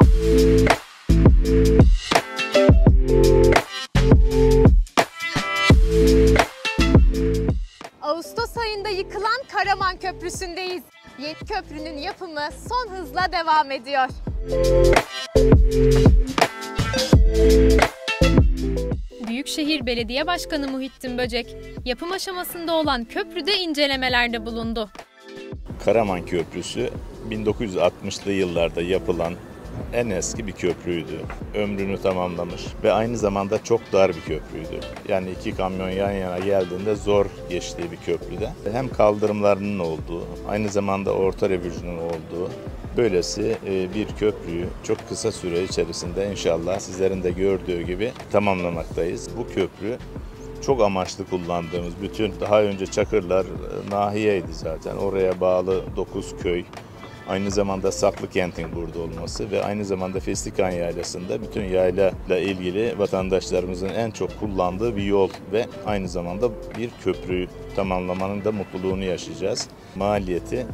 Ağustos ayında yıkılan Karaman Köprüsü'ndeyiz. Yeni köprünün yapımı son hızla devam ediyor. Büyükşehir Belediye Başkanı Muhittin Böcek, yapım aşamasında olan köprüde incelemelerde bulundu. Karaman Köprüsü 1960'lı yıllarda yapılan en eski bir köprüydü. Ömrünü tamamlamış ve aynı zamanda çok dar bir köprüydü. Yani iki kamyon yan yana geldiğinde zor geçtiği bir köprüde. Hem kaldırımlarının olduğu, aynı zamanda orta refüjünün olduğu, böylesi bir köprüyü çok kısa süre içerisinde inşallah sizlerin de gördüğü gibi tamamlamaktayız. Bu köprü çok amaçlı kullandığımız bütün daha önce Çakırlar nahiyeydi zaten. Oraya bağlı 9 köy, aynı zamanda Saklıkent'in burada olması ve aynı zamanda Festikan Yaylası'nda bütün yaylayla ilgili vatandaşlarımızın en çok kullandığı bir yol ve aynı zamanda bir köprüyü tamamlamanın da mutluluğunu yaşayacağız. Maliyeti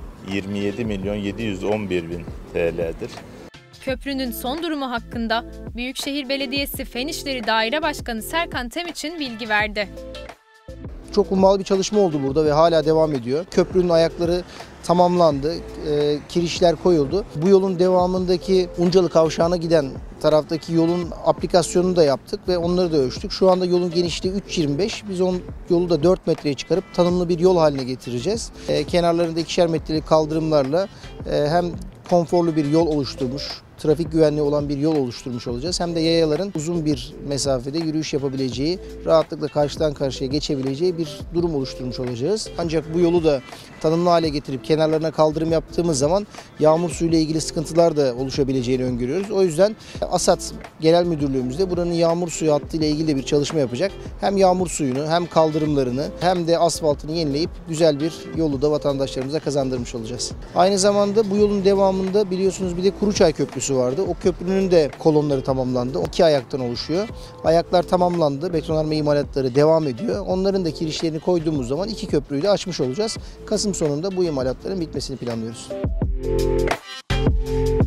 27.711.000 TL'dir. Köprünün son durumu hakkında Büyükşehir Belediyesi Fen İşleri Daire Başkanı Serkan Temiç'in bilgi verdi. Çok ummalı bir çalışma oldu burada ve hala devam ediyor. Köprünün ayakları tamamlandı, kirişler koyuldu. Bu yolun devamındaki Uncalı Kavşağı'na giden taraftaki yolun aplikasyonunu da yaptık ve onları da ölçtük. Şu anda yolun genişliği 3.25. Biz yolu da 4 metreye çıkarıp tanımlı bir yol haline getireceğiz. Kenarlarında 2'şer metrelik kaldırımlarla hem konforlu bir yol oluşturmuş, trafik güvenliği olan bir yol oluşturmuş olacağız. Hem de yayaların uzun bir mesafede yürüyüş yapabileceği, rahatlıkla karşıdan karşıya geçebileceği bir durum oluşturmuş olacağız. Ancak bu yolu da tanımlı hale getirip kenarlarına kaldırım yaptığımız zaman yağmur suyuyla ilgili sıkıntılar da oluşabileceğini öngörüyoruz. O yüzden ASAD Genel Müdürlüğümüzde buranın yağmur suyu hattı ile ilgili de bir çalışma yapacak. Hem yağmur suyunu hem kaldırımlarını hem de asfaltını yenileyip güzel bir yolu da vatandaşlarımıza kazandırmış olacağız. Aynı zamanda bu yolun devamında biliyorsunuz bir de Kuruçay Köprüsü vardı. O köprünün de kolonları tamamlandı. 2 ayaktan oluşuyor. Ayaklar tamamlandı. Betonarme imalatları devam ediyor. Onların da kirişlerini koyduğumuz zaman 2 köprüyü de açmış olacağız. Kasım sonunda bu imalatların bitmesini planlıyoruz.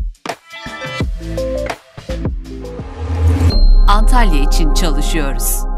Antalya için çalışıyoruz.